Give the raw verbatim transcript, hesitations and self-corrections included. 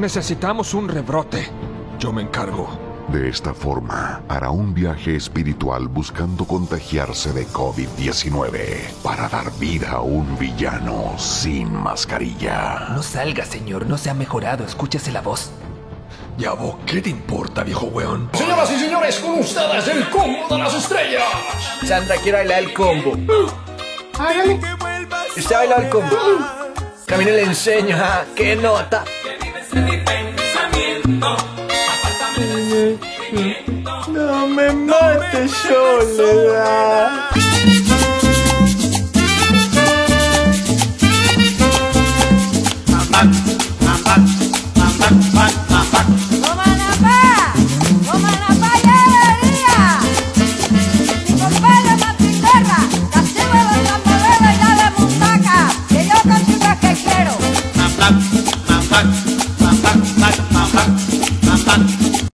Necesitamos un rebrote. Yo me encargo. De esta forma, hará un viaje espiritual buscando contagiarse de COVID diecinueve para dar vida a un villano sin mascarilla. No salga, señor. No se ha mejorado. Escúchese la voz. Ya vos, ¿qué te importa, viejo weón? Señoras y señores, con ustedes el combo de las estrellas. Sandra, quiero bailar el combo. Hágale. ¿Usted baila el combo? Camine le enseño, ¿ah? ¿Qué nota? No me mates, soledad. Mamá, mamá, mamá, mamá, mamá.